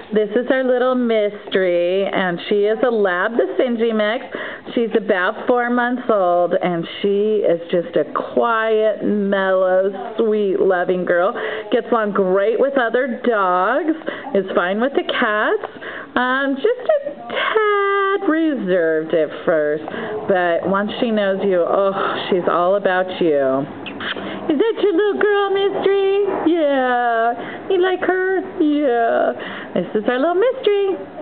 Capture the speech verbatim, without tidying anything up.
This is our little Mystery, and she is a Lab the Singy mix. She's about four months old, and she is just a quiet, mellow, sweet, loving girl. Gets along great with other dogs, is fine with the cats, um, just a tad reserved at first, but once she knows you, oh, she's all about you. Is that your little girl, Mystery? Yeah. You like her? Yeah. This is our little Mystery.